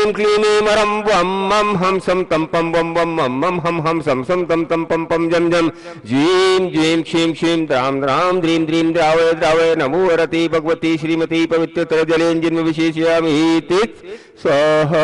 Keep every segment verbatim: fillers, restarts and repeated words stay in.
क्लीं क्लीं ऐं मरं वं मं हम सम तम पम वम वम मम मम हम हम सम सम तम तम पम पम जम जम ज्वीं ज्वीं क्षीं क्षीं द्रां द्रां द्रीं द्रीं द्रावय द्रावय नमो वरति भगवती श्रीमती पवित्रतर जलेन जन्म विशेषयामि तीर्थ स्वाहा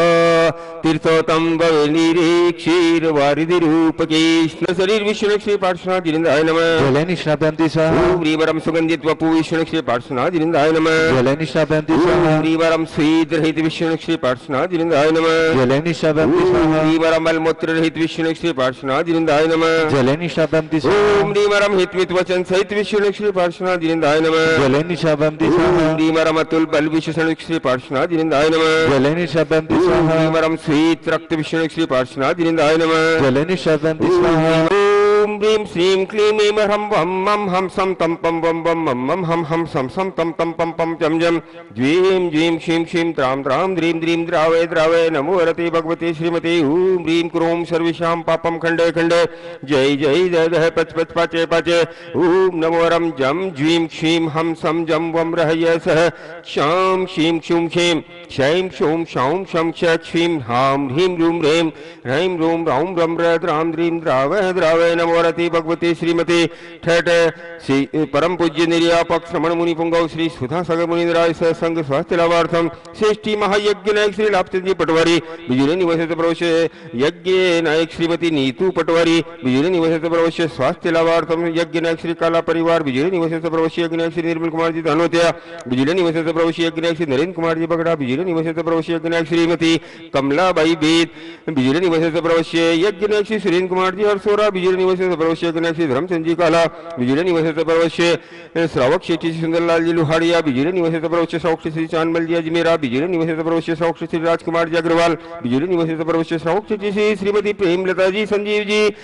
तीर्थोतम भवेनीरे क्षीर वारिधि रूप कृष्ण शरीर विष्णु श्री पार्श्वनाथ जिनेन्द्राय नमः जले निष्णाभ्यंति स्वाहा ओम ह्रीवरम सुगंधित वपु विष्णु श्री पार्श्वनाथ जिनेन्द्राय नमः जले निष्णाभ्यंति स्वाहा ओम ह्रीवरम स्वीद रहित विष्णु श्री पार्श्वनाथ जिनेन्द्राय नमः जले निष्णाभ्यंति स्वाहा ह्रीवरम मलमूत्र रहित विष्णु श्री पार्श्वनाथ जिनेन्द्राय नमः जले निष्णाभ्यंति स्वाहा ओम ह्रीवरम हितमित वचन सहित विष्णु श्री पार्श्वनाथ जिनेन्द्राय नमः जले निष्णाभ्यंति स्वाहा ओम ह्रीवरम अतुल बल विशेषण श्री पार्श्वनाथ जिनेन्द्राय नमः जले निष्णाभ्यंति स्वाहा ह्रीवरम स्वीत रक्त विष्णु श्री पार्श्वनाथ जिनेन्द्राय नमः जले निष्णाभ्यंति स्वाहा ओम ह्रीं श्रीं क्लीं ऐं ह्रं वं मं हम सम तम पम वम वम मम मम हम हम सम सम तम तम पम पम जम जम ज्वीं ज्वीं क्षीं क्षीं त्रां द्रां द्रीं द्रीं द्रावय द्रावय नमो वरति भगवती श्रीमती ॐ ह्रीं क्रों सर्वेषां पापं खण्डे खण्डे जय जय जय जय पच पच पाचे पाचे ॐ नमो वरं जम ज्वीं क्षीं हम सम जम वम रहय सह क्षां क्षीं क्षुं क्षीं क्षैं क्षौं क्षौं शं क्ष क्षीं हां ह्रीं रूं ह्रीं ह्रैं रूं रौं रं र द्रां द्रीं द्रावय द्रावय नमो वरति भगवती श्रीमती ठठ श्री परम पूज्य निर्यापक श्रमण मुनि पुंगव श्री सुधा सागर मुनिराय सह संघ स्वास्थ्य लाभार्थम श्रेष्ठी महायज्ञ नायक श्री लाभचंद जी पटवारी बिजुली निवासित प्रवेश यज्ञ नायक श्रीमती नीतू पटवारी बिजुली निवासित प्रवेश स्वास्थ्य लाभार्थम यज्ञ नायक श्री काला परिवार बिजुली निवासित प्रवेश यज्ञ नायक श्री निर्मल कुमार जी धनोतिया बिजुली निवासित प्रवेश यज्ञ नायक श्री नरेंद्र कुमार जी बगड़ा बिजुली निवासित प्रवेश यज्ञ नायक श्रीमती कमलाबाई बेद बिजुली निवासित प्रवेश यज्ञ नायक श्री सुरेंद्र कुमार जी हरसोरा बिजुली निवासित प्रवेश यज्ञ नायक श्री धर्मचंद जी काला बिजुली निवासित प्रवेश श्रावक शेट्टी श्री सुंदरलाल जी लुहाड़िया बिजुली निवासित प्रवेश श्रावक श्री चांदमल जी अजमेरा बिजुली निवासित प्रवेश श्रावक श्री राजकुमार जी अग्रवाल बिजुली निवासित प्रवेश श्रावक शेट्टी श्री श्रीमती प्रेमलता जी संजीव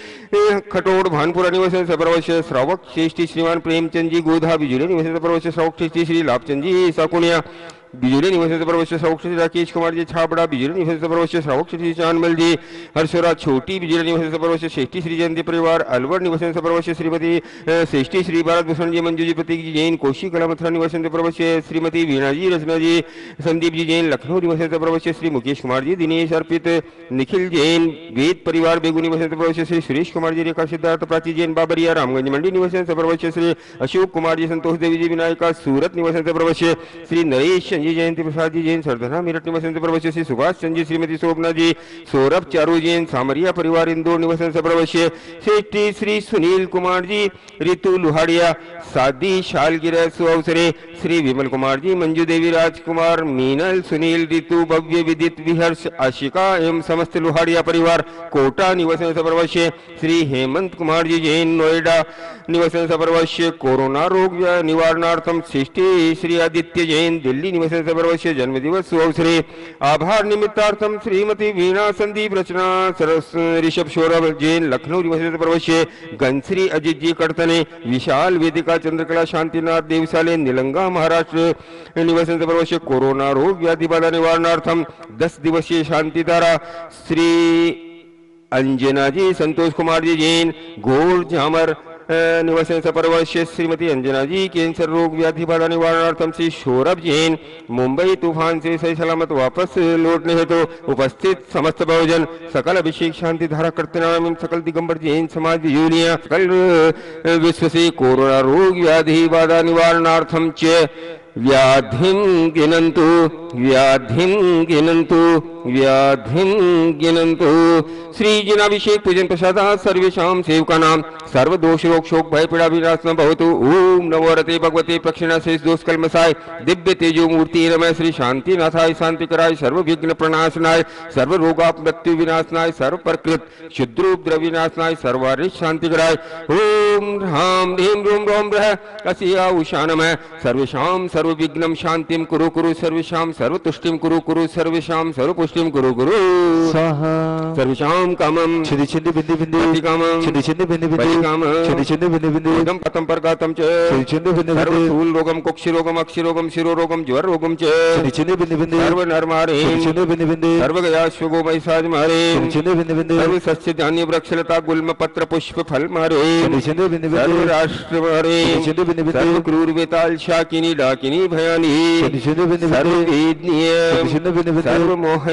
जी खटोड़ भानपुरा निवासित प्रवेश श्रावक श्रेष्ठी श्रीमान प्रेमचंद जी गोधा बिजुली निवासित प्रवेश श्रावक श्रेष्ठी श्री लाभचंद जी साकुनिया बिजुली निवासित प्रवेश श्रावक श्री राकेश कुमार जी छाबड़ा बिजुली निवासित प्रवेश श्रावक श्री चांदमल जी हरसोरा छोटी बिजुली निवासित प्रवेश श्रेष्ठी श्री जयंती परिवार अलवर निवासित प्रवेश श्रीमती श्रेष्ठी श्री भारत भूषण जी मंजू जी प्रतीक जी जैन कौशी कला मथुरा निवासित प्रवेश श्रीमती वीणा जी रचना जी संदीप जी जैन लखनऊ निवासित प्रवेश श्री मुकेश कुमार जी दिनेश अर्पित निखिल जैन वेद परिवार बेगू निवासित प्रवेश श्री सुरेश कुमार जी रेखा सिद्धार्थ प्राची जैन बाबरिया रामगंज मंडी निवासित प्रवेश श्री अशोक कुमार जी संतोष देवी जी विनायका सूरत निवासित प्रवेश श्री नरेश जी जयंती प्रसाद जी जैन सरधना मेरठ निवासित प्रवेश श्री सुभाष चंद जी श्रीमती शोभना जी सौरभ चारू जैन सामरिया परिवार इंदौर निवासित प्रवेश श्रेष्ठी श्री सुनील कुमार जी ऋतु लुहाड़िया सादी शालगिरह सुअवसरे श्री विमल कुमार जी मंजू देवी राजकुमार मीनल सुनील ऋतु भव्य विदित विहर्ष आशिका एवं समस्त लुहाड़िया परिवार कोटा निवासित प्रवेश श्री हेमंत कुमार जी जैन नोएडा निवासित प्रवेश कोरोना रोग निवारणार्थम श्रेष्ठी श्री आदित्य जैन दिल्ली निवासित प्रवेश जन्मदिवस सुअवसरे आभार निमित्तार्थम श्रीमती वीणा संदीप रचना सरस ऋषभ सौरभ जैन लखनऊ निवासित प्रवेश गंश्री अजित जी कड़तने विशाल वेदिका चंद्रकला शांतिनाथ देवसाले निलंगा महाराष्ट्र निवासित प्रवेश कोरोना रोग व्याधि बाधा निवारणार्थम दस दिवसीय शांतिधारा श्री अंजना जी संतोष कुमार जी जैन गोल झामर निवासित प्रवेश श्रीमती अंजना जी कैंसर रोग व्याधि बाधा निवारणार्थम श्री सौरभ जैन मुंबई तूफान से सही सलामत वापस लौटने हेतु तो उपस्थित समस्त बहुजन सकल अभिषेक शांति धारा करते नाम सकल दिगंबर जैन समाज यूनिया सकल विश्व से कोरोना रोग व्याधि बाधा निवारणार्थम च व्याधिं गिनन्तु व्याधिं गिनन्तु व्याधिं गिनन्तु श्री जिनाभिषेक पूजन प्रसादात् सर्वेषां सेवकानां सर्वदोष रोग शोक भय पीड़ा विनाशनं भवतु ओम नमो वरते भगवते प्रक्षिणा शेष दोष कल्मषाय दिव्य तेजो मूर्ति नमः श्री शांतिनाथाय शांतिकराय सर्व विघ्न प्रणाशनाय सर्व रोगाप मृत्यु विनाशनाय सर्व प्रकृत शुद्रोद्र विनाशनाय सर्वारिष्ट शांतिकराय ओम ह्रां ह्रीं रूं रौं रः अस्या उषा नमः सर्वेषां सर्व विघ्नं शांतिं कुरु कुरु सर्वेषां सर्व तुष्टिं कुरु कुरु सर्वेषां सर्व पुष्टिं कुरु कुरु स्वाहा सर्वेषां कामं छिदि छिदि बिंदि बिंदि कामं छिदि छिदि बिंदि बिंदि कामं छिदि छिदि बिंदि बिंदि इदं पतं परगातं च छिदि छिदि बिंदि सर्व बिंदि स्थूल रोगम कुक्षि रोगम अक्षि रोगम शिरो रोगम ज्वर रोगम च छिदि छिदि बिंदि बिंदि सर्व नरमारे छिदि छिदि बिंदि बिंदि सर्व गया श्वगो मैसाज मारे छिदि छिदि बिंदि बिंदि सर्व सस्य धान्य वृक्षलता गुल्म पत्र पुष्प फल मारे छिदि छिदि बिंदि बिंदि सर्व राष्ट्र मारे छिदि छिदि बिंदि बिंदि सर्व क्रूर वेताल शाकिनी डाकिनी भयानी छिदि छिदि बिंदि सर्व बिंदि वेदनीय छिदि छिदि बिंदि बिंदि सर्व मोहनीय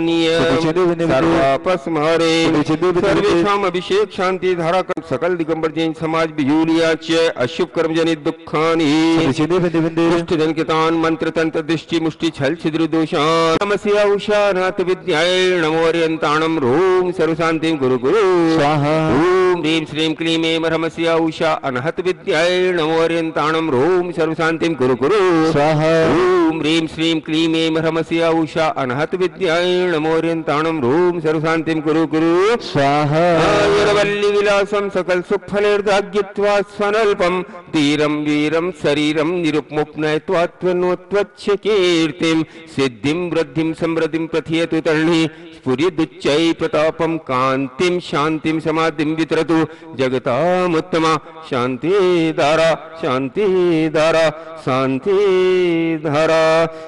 पूजनीय सदुचिंदु बिंदु बिंदु। सर्वापस्मरे सदुचिंदु बिंदु बिंदु। सर्वेषाम अभिषेक शांति धारा कर सकल दिगंबर जैन समाज बिजूलिया च अशुभ कर्म जनित दुखानि सदुचिंदु बिंदु बिंदु। दुष्ट जन कितान मंत्र तंत्र दृष्टि मुष्टि छल छिद्र दोषान नमस्या उषा नाथ विद्याय नमो अर्यंताणम रोम सर्वशांतिम गुरु गुरु स्वाहा। ओम ह्रीं श्रीं क्लीं ऐं ह्रमस्या उषा अनहत विद्याय नमो अर्यंताणम रोम सर्वशांतिम गुरु गुरु स्वाहा। ओम ह्रीं श्रीं क्लीं ऐं ह्रमस्या उषा अनहत विद्याय नमो अर्यंताणम रोम सर्वशांतिम गुरु गुरु स्वाहा। आयुर्वल्ली विलासम सकल सुख फलेर्दाग्यत्वा स्वनल्पम तीरम वीरम शरीरम निरुपमुपनयत्वा त्वनोत्वच्छ कीर्तिम सिद्धिम वृद्धिम समृद्धिम प्रथियतु तर्हि स्फुरिदुच्चै प्रतापम कांतिम शांतिम समाधिम वितरतु जगतामुत्तमा शांति धारा शांति धारा शांति धारा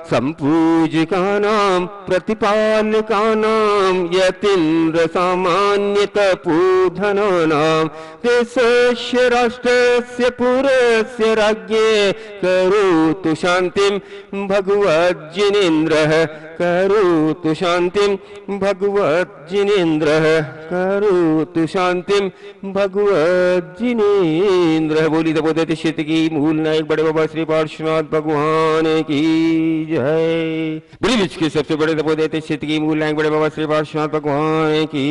संपूजिकानां प्रतिपालकानां यतीन्द्र सामान्य तपोधनानां देशस्य राष्ट्रस्य पुरस्य राज्ञे करोतु शांतिं भगवज्जिनेन्द्रः करोतु शांतिं भगवज्जिनेन्द्रः करोतु शांतिं भगवज्जिनेन्द्रः। बोली तपोदैत्य क्षेत्र की मूल नायक बड़े बाबा श्री पार्श्वनाथ भगवान की जय। बोली विश्व के सबसे बड़े तपोदैत्य क्षेत्र की मूल नायक बड़े बाबा श्री पार्श्वनाथ भगवान की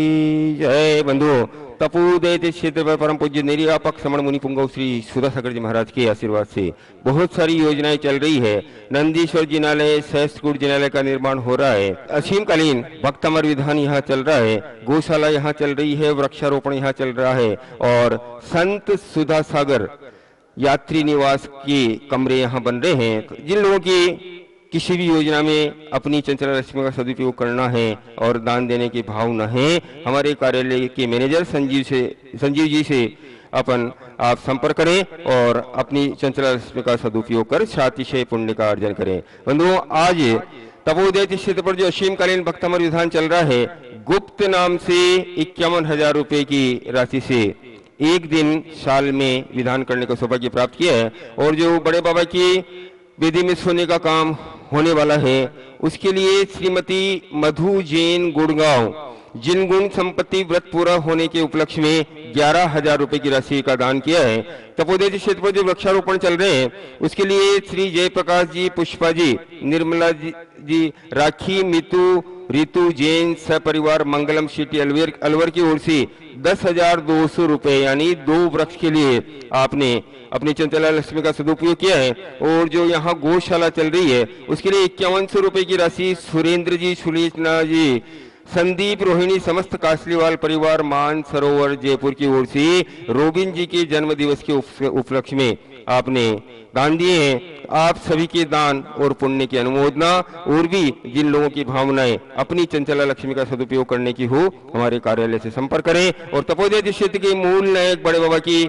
जय। बंधुओं, तपोदैत्य क्षेत्र पर परम पूज्य निर्यापक समण मुनि पुंगव श्री सुधासागर जी महाराज के आशीर्वाद से बहुत सारी योजनाएं चल रही है। नंदीश्वर जिनालय, सहस्त्रकूट जिनालय का निर्माण हो रहा है। असीमकालीन भक्त अमर विधान यहाँ चल रहा है, गौशाला यहाँ चल रही है, वृक्षारोपण यहाँ चल रहा है और संत सुधासागर यात्री निवास के कमरे यहाँ बन रहे हैं। जिन लोगों की किसी भी योजना में अपनी चंचला रश्मि का सदुपयोग करना है और दान देने की भावना है, हमारे कार्यालय के मैनेजर संजीव से संजीव जी से अपन आप संपर्क करें और अपनी चंचला रश्मि का सदुपयोग कर सातिशय पुण्य का अर्जन करें। बंधुओं, आज तपोदैत्य क्षेत्र पर जो असीमकालीन भक्तमर विधान चल रहा है, गुप्त नाम से इक्यावन हजार रुपए की राशि से एक दिन साल में विधान करने का सौभाग्य प्राप्त किया है। और जो बड़े बाबा की वेदी में सोने का काम होने वाला है, उसके लिए श्रीमती मधु जैन गुड़गांव जिन गुण संपत्ति व्रत पूरा होने के उपलक्ष्य में ग्यारह हजार रुपए की राशि का दान किया है। तपोदैत्य क्षेत्र पर जो वृक्षारोपण चल रहे हैं, उसके लिए श्री जयप्रकाश जी, पुष्पा जी, निर्मला जी, जी राखी, मितु, रितु जैन सपरिवार मंगलम सिटी अलवर अलवर की ओर से दस हजार दो सौ रुपए यानी दो वृक्ष के लिए आपने अपनी चंचला लक्ष्मी का सदुपयोग किया है। और जो यहाँ गौशाला चल रही है, उसके लिए इक्यावन सौ रुपए की राशि सुरेंद्र जी, सुलेचना जी, संदीप, रोहिणी, समस्त कासलीवाल परिवार मान सरोवर जयपुर की ओर से रोबिन जी के जन्म दिवस के उपलक्ष्य में आपने दान दिए हैं। आप सभी के दान और पुण्य की अनुमोदना और भी जिन लोगों की भावनाएं अपनी चंचला लक्ष्मी का सदुपयोग करने की हो, हमारे कार्यालय से संपर्क करें। और तपोदैत्य क्षेत्र के मूल नायक बड़े बाबा की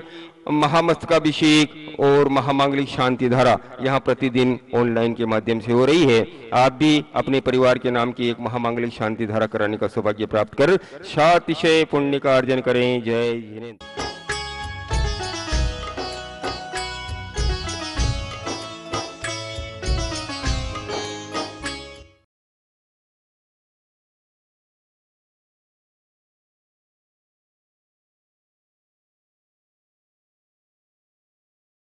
महामस्तकाभिषेक और महामांगलिक शांति धारा यहाँ प्रतिदिन ऑनलाइन के माध्यम से हो रही है। आप भी अपने परिवार के नाम की एक महामांगलिक शांति धारा कराने का सौभाग्य प्राप्त कर सातिशय पुण्य का अर्जन करें। जय जिनेन्द्र।